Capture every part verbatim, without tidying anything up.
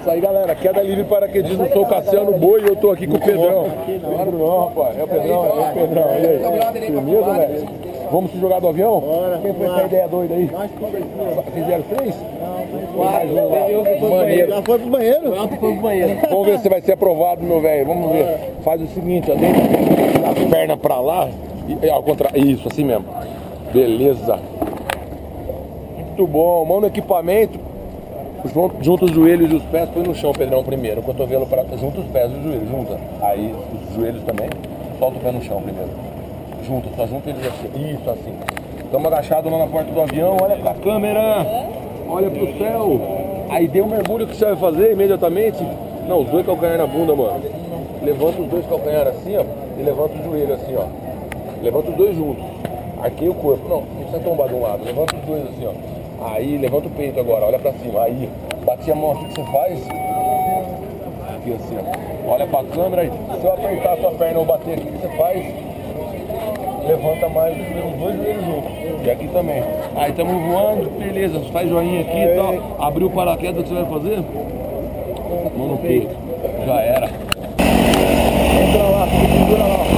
Isso aí, galera. Queda livre paraquedismo. Eu sou o Cassiano Boi e eu tô aqui com o Pedrão. Claro não, rapaz. É o Pedrão, é o Pedrão. E aí? Firmeza, velho? Vamos se jogar do avião? Bora. Quem foi essa ideia doida aí? Fizeram três? Mais um lá. Maneiro. Já foi pro banheiro? Já foi pro banheiro. Vamos ver se vai ser aprovado, meu velho. Vamos ver. Faz o seguinte, ó. Deita as pernas pra lá. E, ao contrário. Isso, assim mesmo. Beleza. Muito bom. Mão no equipamento. Junta os joelhos e os pés. Põe no chão, Pedrão, primeiro. O cotovelo para... Junta os pés e os joelhos. Junta. Aí os joelhos também. Solta o pé no chão primeiro. Junta, só junta eles assim. Isso, assim. Estamos agachados lá na porta do avião. Olha pra câmera. Olha pro céu. Aí dê um mergulho que você vai fazer imediatamente. Não, os dois calcanhar na bunda, mano. Levanta os dois calcanhar assim, ó. E levanta o joelho assim, ó. Levanta os dois juntos. Arqueia o corpo. Não, não precisa tombar de um lado. Levanta os dois assim, ó. Aí, levanta o peito agora. Olha pra cima. Aí, bate a mão aqui que você faz. Aqui assim, ó. Olha pra câmera aí. Se eu apertar a sua perna ou bater aqui, o que você faz? Levanta mais os dois joelhos juntos. E aqui também. Aí estamos voando, beleza. Faz joinha aqui e tal. Abriu o paraquedas, o que você vai fazer? Mão no peito. Já era. Entra lá, segura lá.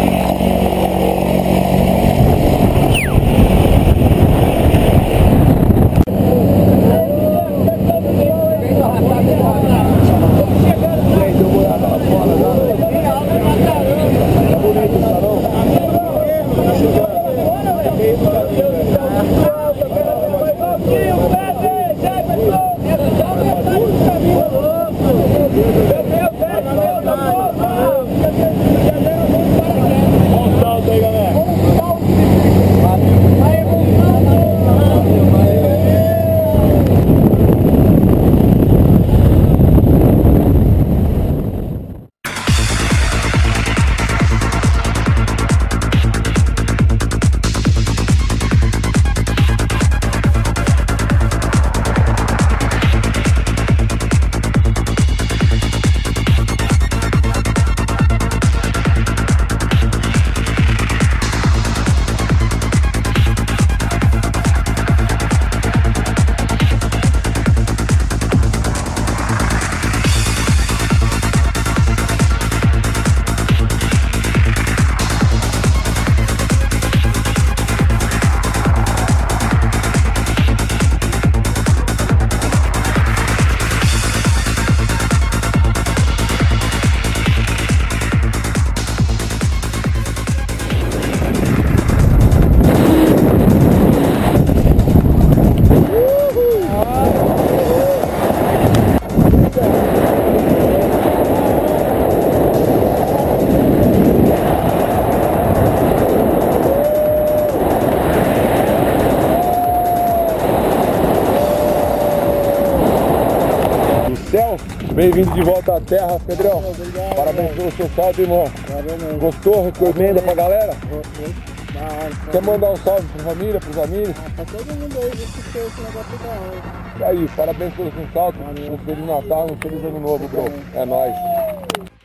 Bem-vindo de volta à terra, Pedrão. Obrigado, parabéns velho. Pelo seu salto, irmão. Valeu, gostou? Recomenda pra galera? Vou. Quer mandar um salve pra família, pros amigos? Ah, pra todo mundo aí, que esse negócio da hora. E aí, parabéns pelo seu salto. Um Feliz Natal e um Feliz Ano Novo, bro. É nóis.